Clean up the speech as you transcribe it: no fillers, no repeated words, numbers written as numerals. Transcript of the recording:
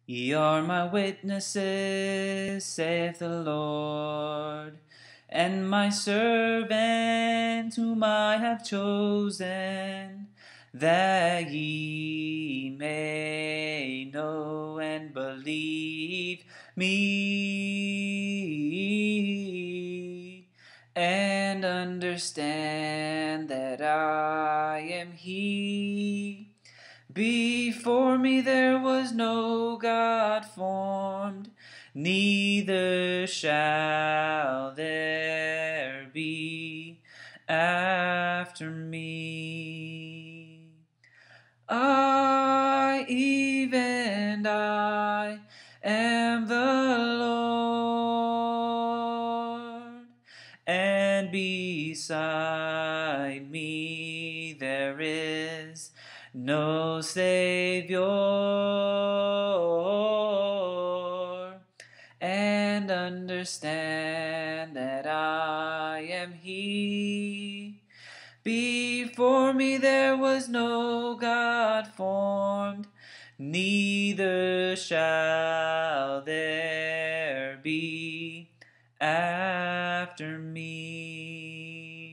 Ye are my witnesses, saith the Lord, and my servant whom I have chosen, that ye may know and believe me, and understand that I am He. Before me there was no God formed, neither shall there be after me. I, even I, am the Lord, and beside me there is no Savior, and understand that I am He. Before me there was no God formed, neither shall there be after me.